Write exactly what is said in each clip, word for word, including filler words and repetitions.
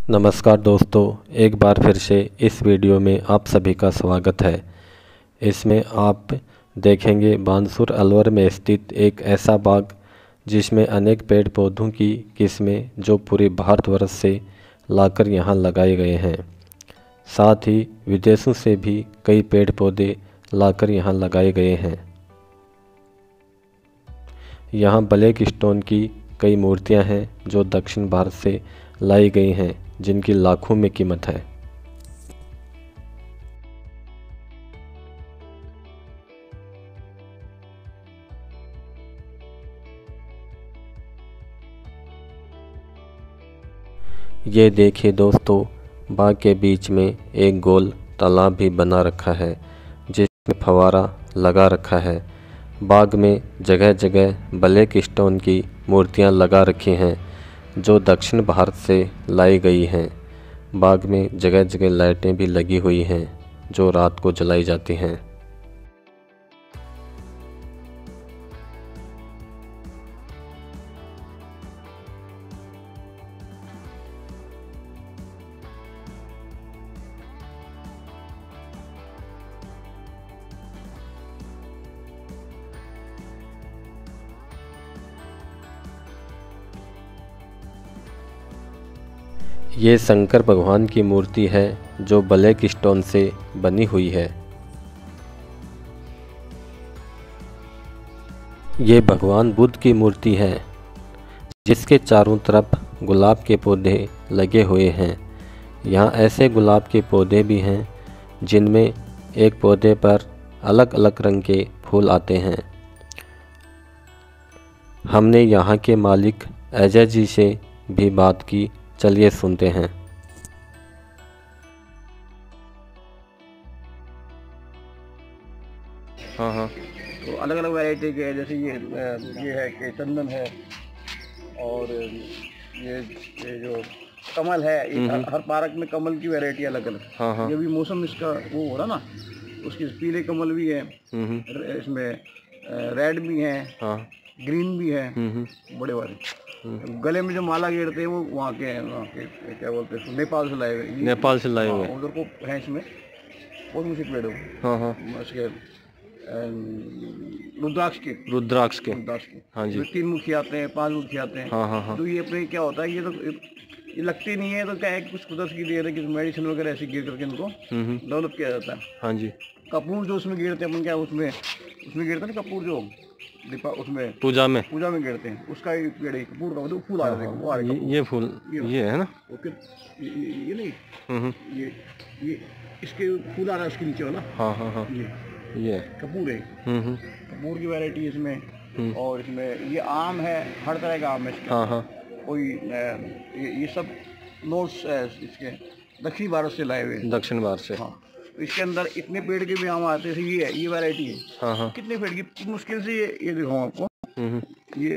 नमस्कार दोस्तों, एक बार फिर से इस वीडियो में आप सभी का स्वागत है। इसमें आप देखेंगे बानसूर अलवर में स्थित एक ऐसा बाग जिसमें अनेक पेड़ पौधों की किस्में जो पूरे भारतवर्ष से लाकर यहाँ लगाए गए हैं। साथ ही विदेशों से भी कई पेड़ पौधे लाकर यहाँ लगाए गए हैं। यहाँ ब्लैक स्टोन की कई मूर्तियाँ हैं जो दक्षिण भारत से लाई गई हैं, जिनकी लाखों में कीमत है। ये देखिए दोस्तों, बाग के बीच में एक गोल तालाब भी बना रखा है जिसमें फव्वारा लगा रखा है। बाग में जगह जगह ब्लैक स्टोन की मूर्तियां लगा रखी हैं जो दक्षिण भारत से लाई गई हैं। बाग में जगह जगह लाइटें भी लगी हुई हैं जो रात को जलाई जाती हैं। ये शंकर भगवान की मूर्ति है जो ब्लैक स्टोन से बनी हुई है। ये भगवान बुद्ध की मूर्ति है जिसके चारों तरफ गुलाब के पौधे लगे हुए हैं। यहाँ ऐसे गुलाब के पौधे भी हैं जिनमें एक पौधे पर अलग अलग रंग के फूल आते हैं। हमने यहाँ के मालिक अजय जी से भी बात की, चलिए सुनते हैं। हाँ हाँ तो अलग अलग वैरायटी के, जैसे ये ये है कि चंदन है, और ये ये जो कमल है, ये हर पार्क में कमल की वैरायटी अलग अलग। हाँ हाँ। ये भी मौसम इसका वो हो रहा ना, उसकी पीले कमल भी है, इसमें रेड भी है, हाँ, ग्रीन भी है, बड़े वाले। गले में जो माला गेरते हैं वो वहाँ के हैं, वहाँ के क्या बोलते हैं, नेपाल से लाए हुए। नेपाल से लाए हुए उधर को है इसमें बहुत मुझे पेड़ हो। हाँ हाँ। उसके रुद्राक्ष के रुद्राक्ष के रुद्राक्ष के हाँ जी, तीन मुखी आते हैं, पांच मुखी आते हैं। हाँ हाँ हाँ। तो ये अपने क्या होता है, ये तो ये लगती नहीं है, तो क्या है कुछ कुदरत की देर है, कि मेडिसिन वगैरह ऐसी गिर करके इनको डेवलप किया जाता है। हाँ जी। कपूर जो उसमें गिरते हैं अपन, क्या उसमें उसमें गिरते हैं कपूर, जो दीपा उसमें पूजा में पूजा में गिरते हैं, उसका ही पेड़ है कपूर का, फूल आ रहे हैं। ये, ये फूल ये है ना, ओके, ये नहीं, ये ये इसके फूल आ रहा है उसके नीचे वाला। हाँ हाँ हाँ। ये ये कपूर है, कपूर की वैरायटी इसमें। और इसमें ये आम है, हर तरह का आम है इसका। हाँ हाँ। कोई ये, ये सब नॉर्थ इसके दक्षिण भारत से लाए हुए, दक्षिण भारत से। हाँ। इसके अंदर इतने पेड़ के भी आम आते हैं। ये है, ये वैरायटी है। हाँ हाँ। कितने पेड़ की मुश्किल से ये ये दिखाऊं आपको। ये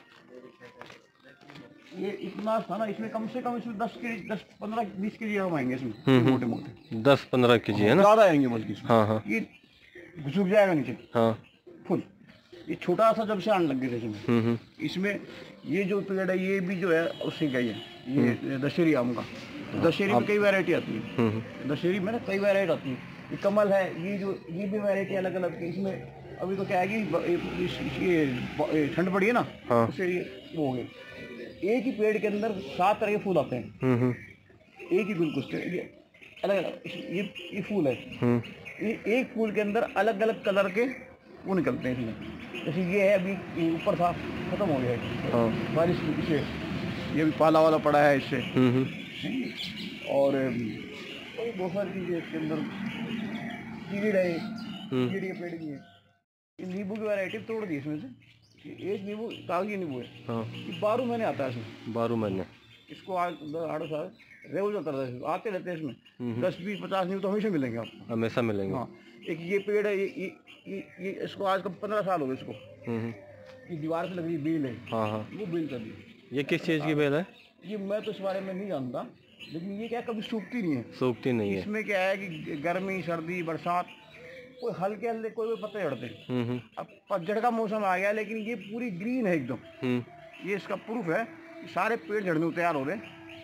ये इतना था ना, इसमें कम से कम इसमें दस के दस पंद्रह बीस के जी आम आएंगे इसमें, मोटे मोटे दस पंद्रह के जी है ना, ज्यादा आएंगे बल्कि। हाँ हाँ। ये झुक जाएगा नीचे। हाँ। फुल ये छोटा सा जब से आने लग गए थे इसमें। इसमें ये जो पेड़ है ये भी जो है उससे गई है, ये दशहरी आम का। दशहरी में कई वैरायटी आती है, दशहरी में ना कई वैरायटी आती है। ये कमल है, ये जो ये भी वैरायटी अलग अलग है। इसमें अभी तो क्या है कि ये ठंड पड़ी है ना, उससे ये वो हो गए। एक ही पेड़ के अंदर सात तरह के फूल आते हैं, एक ही गुलकुश के, ये अलग अलग ये ये फूल है। ये एक फूल के अंदर अलग अलग कलर के वो निकलते हैं इसमें। जैसे ये है, अभी ऊपर था खत्म हो गया है बारिश से, ये भी पाला वाला पड़ा है इससे। और बहुत सारी चीज़ें इसके अंदर, कीड़ है, कीड़ के पेड़ की है। नींबू की वैरायटी तोड़ दी इसमें से, एक नींबू कागजी नींबू है। हाँ। ये बारह महीने आता है इसमें, बारह महीने इसको आठ साल रेगुलर चलता रहता है, आते रहते हैं इसमें। दस बीस पचास नींबू तो हमेशा मिलेंगे आपको, हमेशा मिलेंगे। हाँ। एक ये पेड़ है, ये ये ये, ये इसको आज कब पंद्रह साल हो गए इसको, ये दीवार से लग रही बेल है। हाँ हाँ। वो बेल कर दी। ये किस चीज़ की बेल है? ये मैं तो इस बारे में नहीं जानता, लेकिन ये क्या कभी सूखती नहीं है, सूखती नहीं है। इसमें क्या है कि गर्मी सर्दी बरसात कोई हल्के हल्के कोई भी पत्ते झड़ते हैं। अब पतझड़ का मौसम आ गया, लेकिन ये पूरी ग्रीन है एकदम। ये इसका प्रूफ है, सारे पेड़ झड़ने को तैयार हो रहे हैं।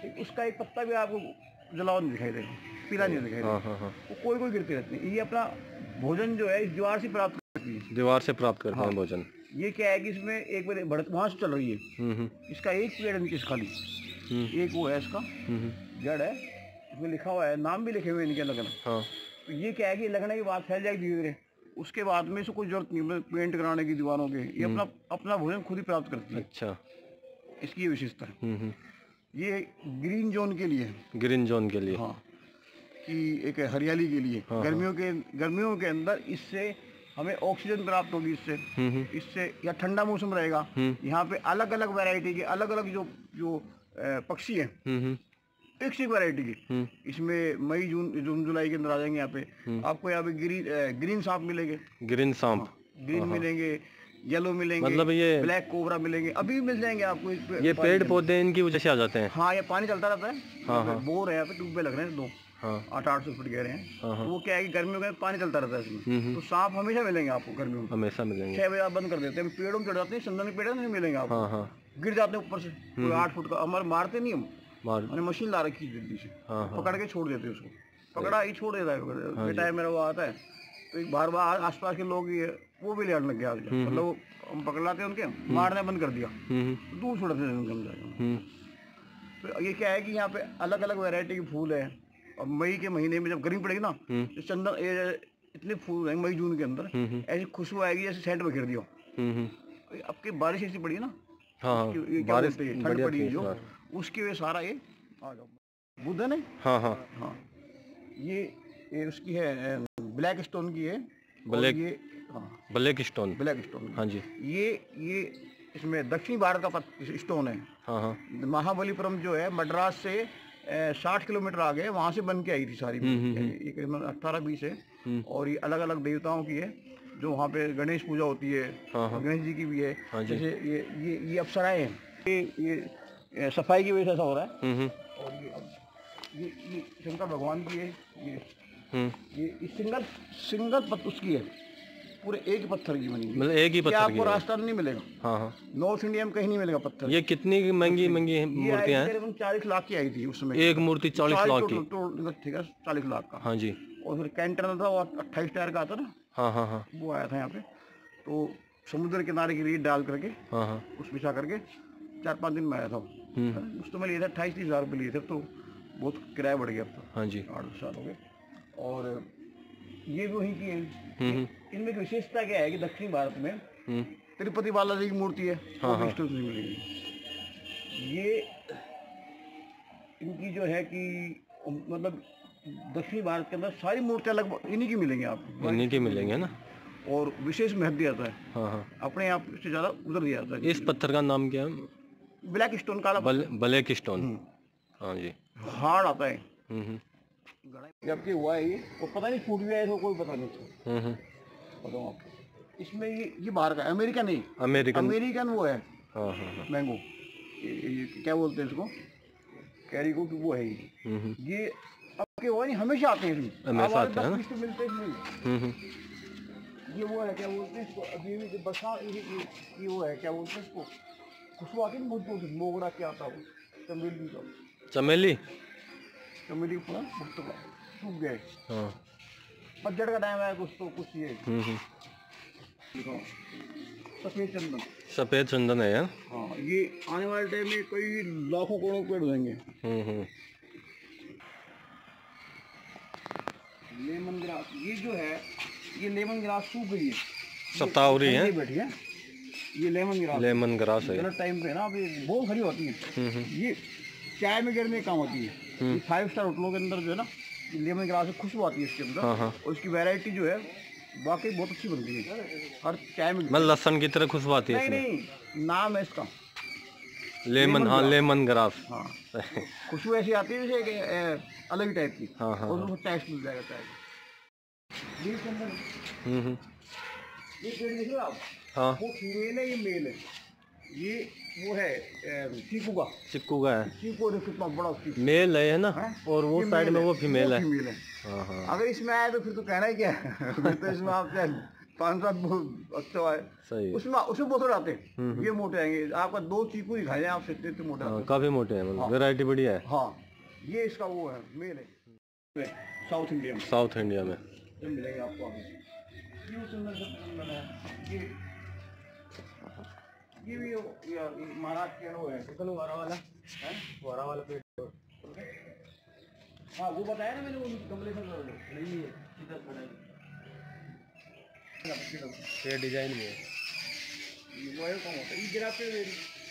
उसका एक पत्ता भी आपको जलाओ नहीं दिखाई देगा, पीला नहीं दिखाई देगा। वो कोई कोई गिरती रहती है। ये अपना भोजन जो है इस दीवार से प्राप्त करती है, दीवार से प्राप्त करते हैं भोजन। ये क्या है कि इसमें एक बार बढ़त वहाँ से चल रही है, इसका एक पेड़ नीचे खाली, एक वो है इसका जड़ है, इसमें लिखा हुआ है, नाम भी लिखे हुए इनके अलग अलग। तो ये क्या है कि लगने के बाद फैल जाएगी धीरे धीरे, उसके बाद में इसको कोई जरूरत नहीं पेंट कराने की दीवारों के, ये अपना अपना भोजन खुद ही प्राप्त करती है। अच्छा, इसकी ये विशेषता है। ये ग्रीन जोन के लिए, ग्रीन जोन के लिए, हाँ, कि एक हरियाली के लिए। हाँ, गर्मियों के गर्मियों के अंदर इससे हमें ऑक्सीजन प्राप्त होगी, इससे इससे या ठंडा मौसम रहेगा, यहाँ पे अलग अलग वैरायटी के अलग अलग जो जो पक्षी हैं, एक से वैरायटी की, इसमें मई जून जून जुलाई के अंदर आ जाएंगे। यहाँ पे आपको यहाँ पे ग्रीन ग्रीन सांप मिलेंगे, ग्रीन सांप, ग्रीन मिलेंगे, येलो मिलेंगे, मतलब ये ब्लैक कोबरा मिलेंगे, अभी भी मिल जाएंगे आपको। ये पेड़ पौधे इनकी वजह से आ जाते हैं। हाँ, ये पानी चलता रहता है। हाँ, हाँ, बोर है यहाँ पे, ट्यूबवेल लग रहे हैं दो, आठ आठ सौ फुट गहरे हैं। हाँ, तो वो क्या है कि गर्मियों में पानी चलता रहता है इसमें, तो सांप हमेशा मिलेंगे आपको गर्मियों में, हमेशा मिलेंगे। छह बजे आप बंद कर देते हैं, पेड़ों में चढ़ जाते हैं, चंदन के पेड़ नहीं मिलेंगे आपको, गिर जाते हैं ऊपर से, कोई आठ फुट का। हमारे मारते नहीं हम, मैंने मशीन ला रखी जल्दी से, पकड़ के छोड़ देते हैं उसको, पकड़ा ही छोड़ देता है। बेटा मेरा वो आता है तो एक बार बार आसपास के लोग ये वो भी लेने लग गया, मतलब हम पकड़ लाते हैं उनके, मारने बंद कर दिया, दूर छोड़ देते। तो ये क्या है कि यहाँ पे अलग अलग वैरायटी के फूल है, और मई के महीने में जब गर्मी पड़ेगी ना, तो चंदन इतने फूल हैं मई जून के अंदर, ऐसी खुशबू आएगी जैसे सेंट में गिर दियो। आपकी बारिश ऐसी पड़ी है ना, हाँ, बारिश ठंड पड़ी है जो, उसकी वजह सारा ये आ जाओ बुद्ध है ना। हाँ हाँ हाँ, ये ये उसकी है, ब्लैक स्टोन की है, ब्लैक, ये हाँ ब्लैक स्टोन, ब्लैक स्टोन, हाँ जी। ये ये इसमें दक्षिणी भारत का स्टोन है। हाँ हाँ, महाबलीपुरम जो है मद्रास से साठ किलोमीटर आगे, वहाँ से बन के आई थी सारी, एक अट्ठारह बीस है, और ये अलग अलग देवताओं की है, जो वहाँ पे गणेश पूजा होती है। हाँ, गणेश जी की भी है। हाँ, जैसे ये ये ये अप्सराएं हैं, ये ये सफाई की वजह से ऐसा हो रहा है। और ये ये ये शंकर भगवान की है, ये ये सिंगल सिंगल पत्थर उसकी है, पूरे एक ही पत्थर की बनी, मतलब एक ही पत्थर की, आपको रास्ता नहीं मिलेगा। हाँ हाँ, नॉर्थ इंडिया में कहीं नहीं मिलेगा पत्थर। ये कितनी महंगी महंगी मूर्तियाँ हैं? चालीस लाख की आई थी उसमें, एक मूर्ति चालीस लाख की, ठीक है, चालीस लाख का। हाँ जी। और फिर कैंटर था वो अट्ठाईस टायर का आता ना। हाँ हाँ हाँ, वो आया था यहाँ पे, तो समुद्र किनारे की रेत डाल करके, हाँ हाँ, उस बिछा करके चार पाँच दिन में आया था। उस तो मैं लिए थे अट्ठाईस तीस हज़ार रुपये लिए थे, तो बहुत किराया बढ़ गया अब तो। हाँ जी, आठ दस साल हो गए। और ये भी वहीं की है। इनमें विशेषता क्या है कि दक्षिण भारत में तिरुपति बालाजी की मूर्ति है। हाँ हाँ, नहीं मिलेगी। ये इनकी जो है कि मतलब दक्षिण भारत के अंदर सारी मूर्तियाँ लगभग इन्हीं की मिलेंगी आपको, इन्हीं की मिलेंगे ना, और विशेष महत्व दिया जाता है। हाँ हाँ, अपने आप से ज़्यादा उधर दिया जाता है। इस पत्थर का नाम क्या है? ब्लैक स्टोन, काला ब्लैक स्टोन। हाँ जी, हार्ड आता है। जबकि हुआ है ये, वो पता नहीं फूट गया है तो कोई पता नहीं। बताऊँ आपको, इसमें ये ये बाहर का, अमेरिका नहीं, अमेरिकन अमेरिकन वो है। हाँ हाँ, मैंगो, क्या बोलते हैं इसको, कैरिको की वो है ये। ये आपके वो नहीं हमेशा आते हैं, हमेशा आते हैं ना, मिलते हैं। ये वो है, क्या बोलते हैं इसको, अभी भी बरसात, ये वो है, क्या बोलते हैं इसको, खुशबू आती है बहुत बहुत, मोगरा क्या आता है, चमेली का, चमेली चमेली पूरा सूख गए। हाँ, पतझड़ का टाइम है कुछ, तो कुछ ये सफेद चंदन, सफेद चंदन है यार। हाँ, ये आने वाले टाइम में कई लाखों करोड़ों पेड़ हो जाएंगे। लेमन ग्रास, ये जो है ये लेमन ग्रास सूख गई है, सतावरी है, बैठी है ये लेमन ग्रास, लेमन ग्रास है, गलत टाइम पे ना, अभी बहुत हरी होती है। ये चाय में गिरने काम होती है। फाइव स्टार होटलों के अंदर जो है ना, लेमन ग्रास से खुशबू आती है इसके अंदर। हाँ हाँ, और इसकी वैरायटी जो है वाकई बहुत अच्छी बनती है, हर चाय में, मतलब लहसुन की तरह खुशबू आती है। नहीं नहीं, नाम है इसका लेमन। हाँ, लेमन ग्रास। हाँ, खुशबू ऐसी आती है जैसे अलग टाइप की। हाँ हाँ, और उसको टेस्ट मिल जाएगा चाय का। ये चंदन, ये पेड़ देख लो आप। हाँ, वो फीमेल है, ये मेल है। ये वो है चीकू का, चीकू का है, चीकू कितना बड़ा मेल है ना, है? और वो साइड में वो फीमेल है, फीमेल है। हाँ हाँ, अगर इसमें आए तो फिर तो कहना ही क्या है। फिर तो इसमें आप पाँच सात अच्छा है सही है। उसमें उसमें बहुत आते हैं, ये मोटे आएंगे। आपका दो चीकू ही खाए आप सकते इतने मोटे। हाँ, काफी मोटे हैं, मतलब वैरायटी बढ़िया है। हाँ ये इसका वो है मेल है साउथ इंडिया में। साउथ इंडिया में मिलेगा आपको आगे। ये सुंदर ये ये भी महाराष्ट्र के वो है वारा वाला है, वारा वाला पेड़। हाँ वो बताया ना मैंने, वो कमले से नहीं है सीधा खड़ा है। ये डिजाइन में है, वो है कम होता है ये गिराते हुए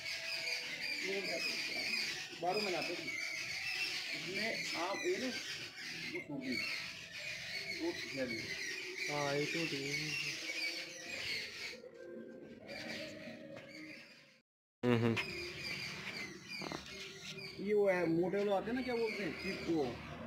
बारों में लाते थे इसमें आप ये ना वो सूखी हाँ ये तो हम्म ये वो है मोटे वाले आते हैं ना, क्या बोलते हैं चीप वो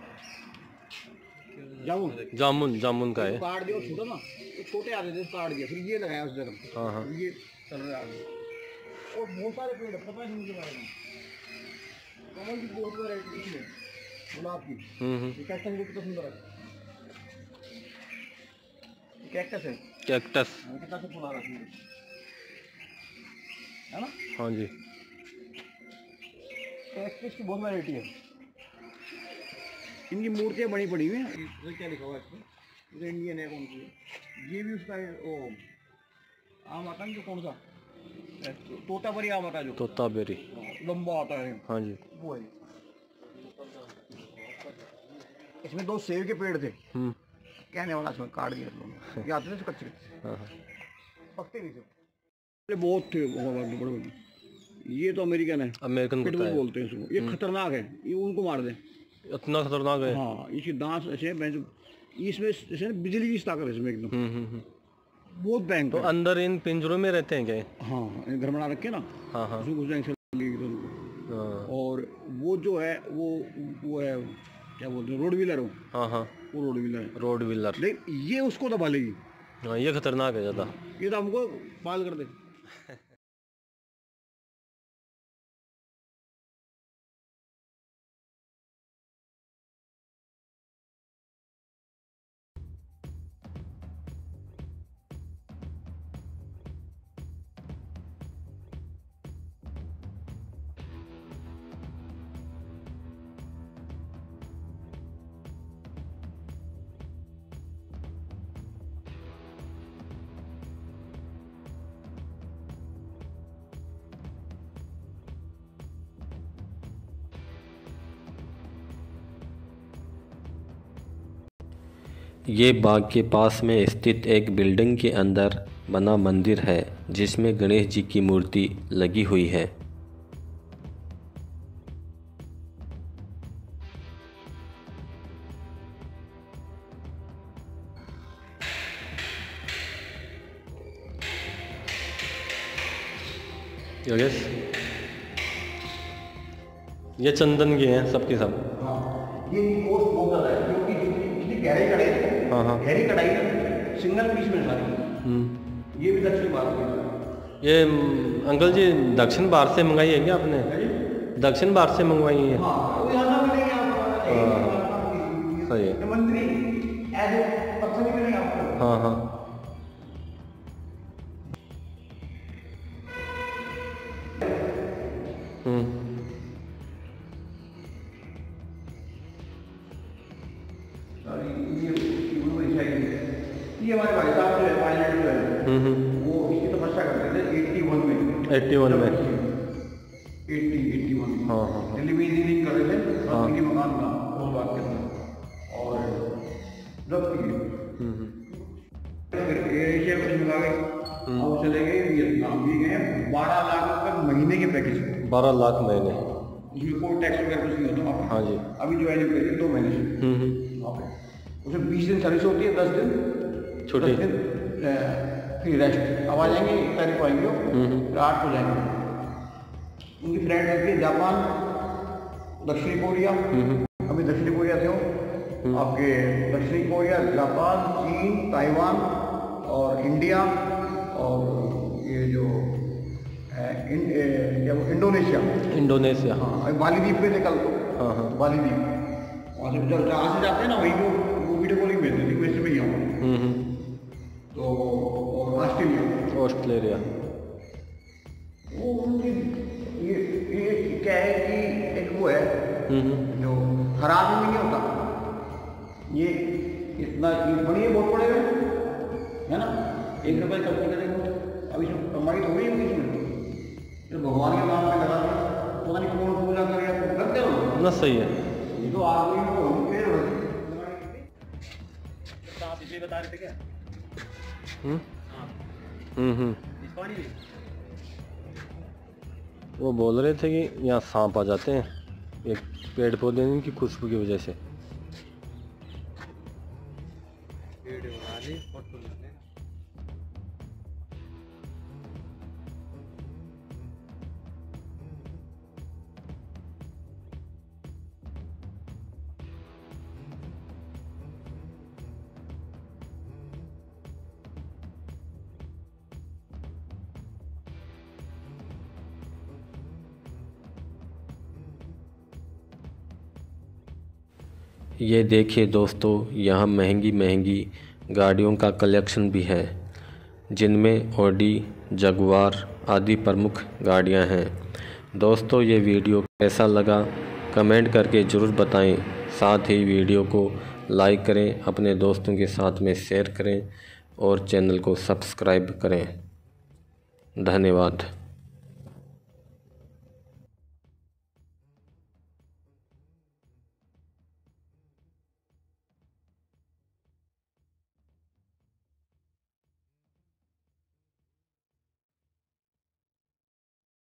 जामुन जामुन जामुन का है। काट दिया छोटा ना, छोटे आते थे काट दिया, फिर ये लगाया उस जगह। हाँ हाँ ये चल रहा है और बहुत सारे पेड़ है, पता नहीं मुझे बारे में। कमल की बहुत वैरायटी है, गुलाब की। हम्म ये कैक्टस कितना सुंदर है, कैक्टस है कैक्टस कितना से फुला रहा है ना। हाँ जी कैक्टस की बहुत वैरायटी है, इनकी मूर्तियाँ बड़ी पड़ी हुई हैं। क्या लिखा हुआ है इसमें, जो इंडियन है कौन सी, ये भी उसका है वो आम आता है जो कौन सा तोताबरी आम आता है, जो तोताबरी लंबा आता है। हाँ जी वो है। इसमें दो सेब के पेड़ थे, हम्म कहने वाला इसमें काट दिया लोगों, ये आते थे कच्चे हाँ पकते नहीं थे, बहुत थे बड़े बड़े। ये तो अमेरिकन है, अमेरिकन पिटबुल बोलते हैं इसको, ये खतरनाक है, ये उनको मार दे। इतना खतरनाक है? हाँ इसकी दांत ऐसे इसमें जैसे बिजली की ताकत है इसमें एकदम, बहुत बैंक। तो अंदर इन पिंजरों में रहते हैं क्या? हाँ घर बना रखे ना। हाँ हाँ उसमें घुस जाएंगे तो। और वो जो है वो वो है क्या बोलते हैं रोड व्हीलर हो। हाँ हाँ वो रोड व्हीलर है, रोड व्हीलर। लेकिन ये उसको दबा लेगी। हाँ ये खतरनाक है ज़्यादा, ये तो हमको पाल कर दे। ये बाग के पास में स्थित एक बिल्डिंग के अंदर बना मंदिर है जिसमें गणेश जी की मूर्ति लगी हुई है। योगेश ये चंदन के हैं सबके सब। हाँ ये कोस्ट बहुत ज़्यादा है क्योंकि जितनी गहरी कढ़ाई, हाँ हाँ गहरी कढ़ाई सिंगल पीस में सारी। ये भी दक्षिण भारत में। ये अंकल जी दक्षिण भारत से मंगाई है क्या आपने? दक्षिण भारत से मंगवाई है? हाँ वो यहाँ मिलेंगे आपको। सही है। मंत्री ऐसे पर्सन मिलेंगे आपको। हाँ हाँ ये हमारे भाई साहब जो है पायलट जो है वो इसकी तपस्या करते थे इक्यासी में। इक्यासी में अस्सी इक्यासी में। हाँ हाँ दिल्ली में इंजीनियरिंग कर रहे थे और उनकी मकान था वो बात के अंदर और जब एशिया कुछ मिला गए और चले गए वियतनाम भी गए। बारह लाख रुपये महीने के पैकेज, बारह लाख महीने, उसमें कोई टैक्स वगैरह कुछ नहीं होता वहाँ। हाँ जी अभी ज्वाइनिंग करिए दो महीने से वहाँ पे। उसमें बीस दिन सर्विस होती है, दस दिन छुट्टी, फिर रेस्ट। अब आ जाएंगे एक तारीख को आएंगे फिर आठ को जाएंगे। उनकी फ्लाइट रहती है जापान, दक्षिणी कोरिया। अभी दक्षिणी कोरिया थे हो आपके, दक्षिणी कोरिया, जापान, चीन, ताइवान और इंडिया और ये जो इन, ए, इंडोनेशिया इंडोनेशिया हाँ बाली द्वीप पे थे कल तो। हाँ हाँ बाली द्वीप वहाँ से जब जहाँ से जाते हैं ना वही वो वो वीडियो कॉलिंग भेजते थे वैसे में ही आऊँ। तो ऑस्ट्रेलिया ऑस्ट्रेलिया वो उनकी ये ये क्या है कि एक वो है जो खराब में नहीं होता, ये इतना ये बड़ी बहुत पड़ेगा है ना, एक रुपये कल्पना करेंगे अब इसमें कमाई तो हुई होगी इसमें, तो भगवान के नाम पे लगा पता नहीं कौन पूजा करे करते हो ना। सही है, ये तो आदमी को पेड़ आप इसलिए बता रहे थे क्या? हम्म हम्म हम्म वो बोल रहे थे कि यहाँ सांप आ जाते हैं एक पेड़ पौधे की खुशबू की वजह से। ये देखिए दोस्तों, यहाँ महंगी महंगी गाड़ियों का कलेक्शन भी है, जिनमें ऑडी, जगुआर आदि प्रमुख गाड़ियाँ हैं। दोस्तों ये वीडियो कैसा लगा कमेंट करके ज़रूर बताएं। साथ ही वीडियो को लाइक करें, अपने दोस्तों के साथ में शेयर करें और चैनल को सब्सक्राइब करें। धन्यवाद।